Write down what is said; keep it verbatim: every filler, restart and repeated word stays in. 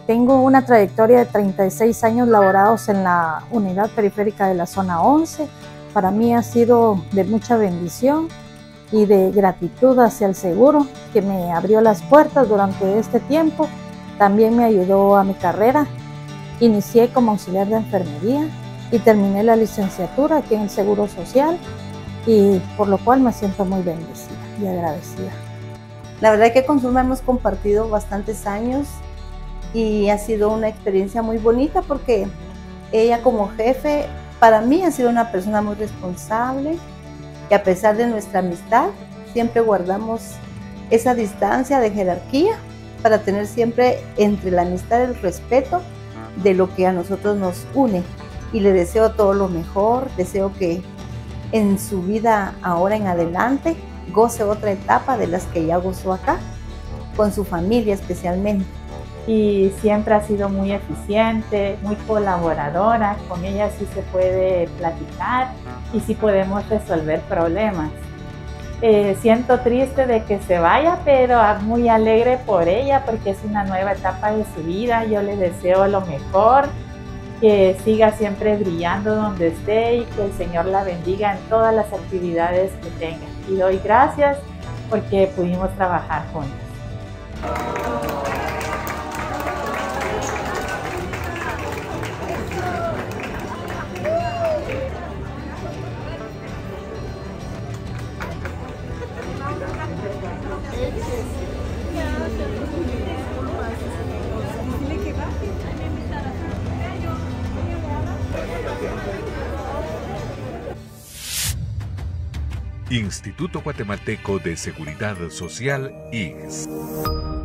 tengo una trayectoria de treinta y seis años laborados en la unidad periférica de la zona once. Para mí ha sido de mucha bendición y de gratitud hacia el seguro que me abrió las puertas durante este tiempo. También me ayudó a mi carrera. Inicié como auxiliar de enfermería y terminé la licenciatura aquí en el Seguro Social, y por lo cual me siento muy bendecida y agradecida. La verdad que con Zulma hemos compartido bastantes años y ha sido una experiencia muy bonita porque ella como jefe para mí ha sido una persona muy responsable, que a pesar de nuestra amistad siempre guardamos esa distancia de jerarquía para tener siempre entre la amistad el respeto de lo que a nosotros nos une. Y le deseo todo lo mejor, deseo que en su vida ahora en adelante goce otra etapa de las que ya gozó acá, con su familia especialmente. Y siempre ha sido muy eficiente, muy colaboradora, con ella sí se puede platicar y sí podemos resolver problemas. Eh, siento triste de que se vaya, pero muy alegre por ella porque es una nueva etapa de su vida. Yo le deseo lo mejor, que siga siempre brillando donde esté y que el Señor la bendiga en todas las actividades que tenga. Y doy gracias porque pudimos trabajar juntos. Instituto Guatemalteco de Seguridad Social, I G S.